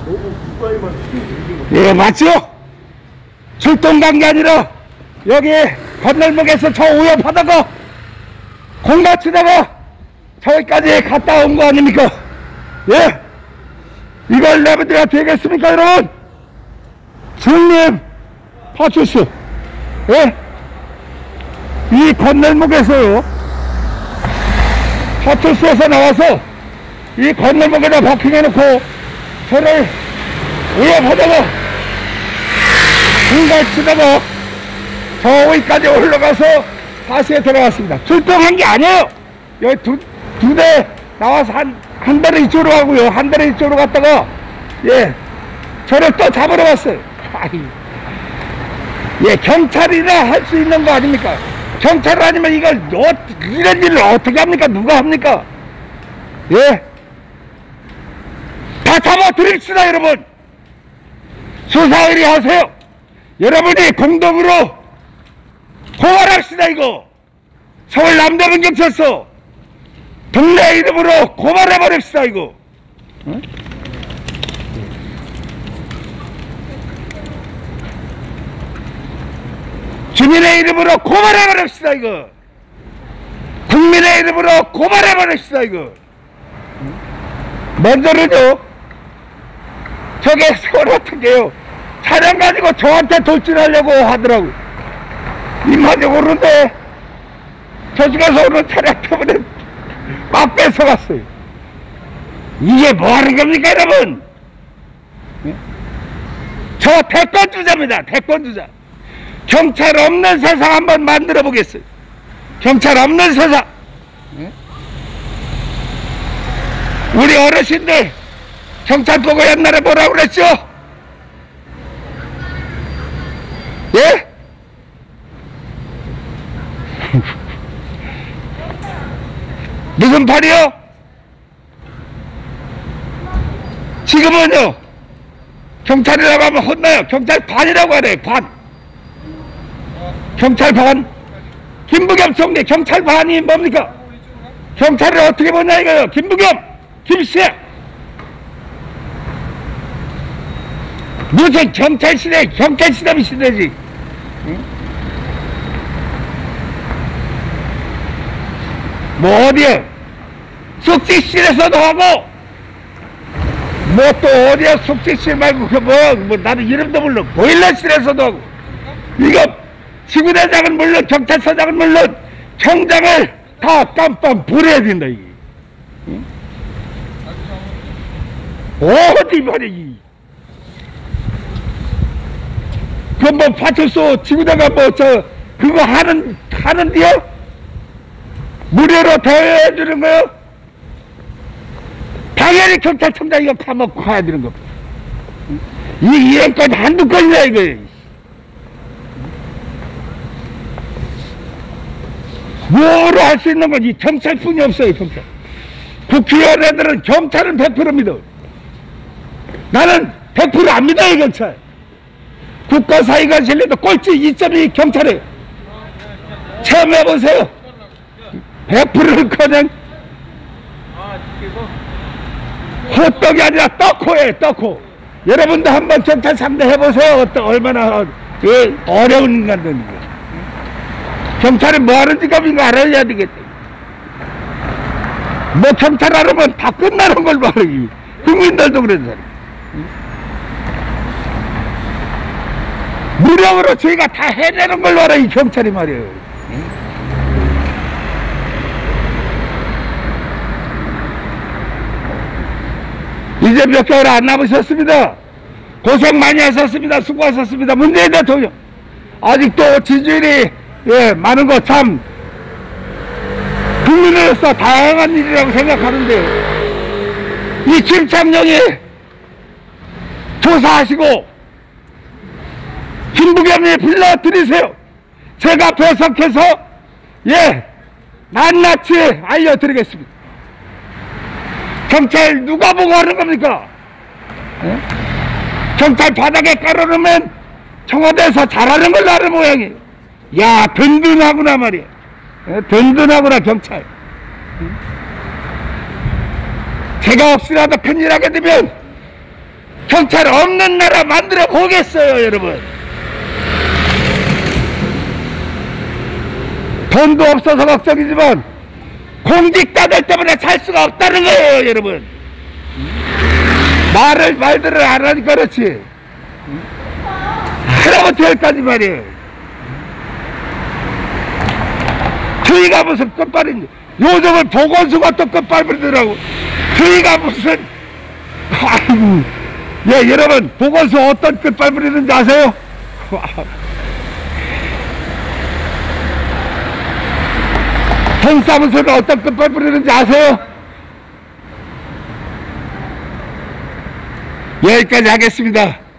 예, 맞죠? 출동 간 게 아니라 여기 건널목에서 저 우협하다가 공 맞추다가 저기까지 갔다 온 거 아닙니까? 예? 이걸 내버려야 되겠습니까, 여러분? 중립 파출소, 예? 이 건널목에서요, 파출소에서 나와서 이 건널목에다 버킹해놓고 저를 위협하다가 중간 치다가 저 위까지 올라가서 다시 들어갔습니다. 출동한 게 아니에요. 여기 두 대 나와서 한 대를 이쪽으로 가고요, 한 대를 이쪽으로 갔다가 예, 저를 또 잡으러 갔어요. 예, 경찰이라 할 수 있는 거 아닙니까? 경찰 아니면 이걸 이런 일을 어떻게 합니까? 누가 합니까? 예, 다 잡아드립시다, 여러분. 수사 의뢰하세요. 여러분이 공동으로 고발합시다. 이거 서울 남대문 경찰서 동네 이름으로 고발해버립시다. 이거 응? 주민의 이름으로 고발해버립시다. 이거 국민의 이름으로 고발해버립시다. 이거 먼저는요, 저게 서울 어떻게요, 차량 가지고 저한테 돌진하려고 하더라고. 입맛이 오는데 저쪽에서 오는 차량 때문에 막 뺏어갔어요. 이게 뭐 하는 겁니까, 여러분? 저 대권주자입니다. 대권주자. 경찰 없는 세상 한번 만들어 보겠어요. 경찰 없는 세상. 우리 어르신들 경찰 보고 옛날에 뭐라고 그랬죠? 예? 무슨 팔이요? 지금은요, 경찰이라고 하면 혼나요. 경찰 반이라고 하래요. 반. 경찰 반. 김부겸 총리 경찰 반이 뭡니까? 경찰을 어떻게 보냐 이거요. 김부겸, 김씨. 무슨 경찰 시대, 경찰 시대 시대지. 응? 뭐 어디에 숙직실에서도 하고, 뭐 또 어디에 숙직실 말고 그 뭐 나는 이름도 몰라. 보일러실에서도 하고. 이거 지구대장은 물론 경찰서장은 물론 총장을 다 깜빡 부려야 된다. 이게 응? 어디 말이지. 그 뭐 파출소 지구대가 뭐 그거 하는데요? 무료로 대여해주는 거요? 당연히 경찰청장 이거 까먹고 가야 되는 거. 이런 건 한두 건이야, 이거. 뭐로 할 수 있는 건 이 경찰뿐이 없어요, 경찰. 국회의원 애들은 경찰은 100% 믿어. 나는 100% 안 믿어요, 경찰. 국가사회가 실려도 꼴찌 2.2 경찰에 체험해보세요. 100%는 그냥 호떡이 아니라 떡코예요, 떡코. 여러분도 한번 경찰 상대해보세요. 얼마나 어려운 인간들인가. 경찰이 뭐 하는지 이거 알아야 되겠다. 뭐 경찰 알으면 다 끝나는 걸 말이지. 국민들도 그러잖아. 무력으로 저희가 다 해내는 걸 알아, 이 경찰이 말이에요. 이제 몇 개월 안 남으셨습니다. 고생 많이 하셨습니다. 수고하셨습니다. 문재인 대통령. 아직도 지지율이 많은 거 참 국민으로서 다양한 일이라고 생각하는데, 이 김창룡이 조사하시고 김부겸이 불러드리세요. 제가 배석해서 낱낱이 알려드리겠습니다. 경찰 누가 보고 하는 겁니까? 경찰 바닥에 깔아놓으면 청와대에서 잘하는 걸로 하는 모양이에요. 야, 든든하구나 말이야. 든든하구나, 경찰. 제가 혹시라도 큰일 하게 되면 경찰 없는 나라 만들어 보겠어요, 여러분. 돈도 없어서 걱정이지만 공직자들 때문에 살 수가 없다는 거예요, 여러분. 말들을 안 하니까 그렇지. 하나부터 열까지 말이에요. 저희가 무슨 끝발인지. 요즘은 보건소가 또 끝발이더라고. 저희가 무슨, 아이고. 예, 여러분, 보건소 어떤 끝발부리는지 아세요? 동사무소는 어떤 끝발부리는지 아세요? 여기까지 하겠습니다.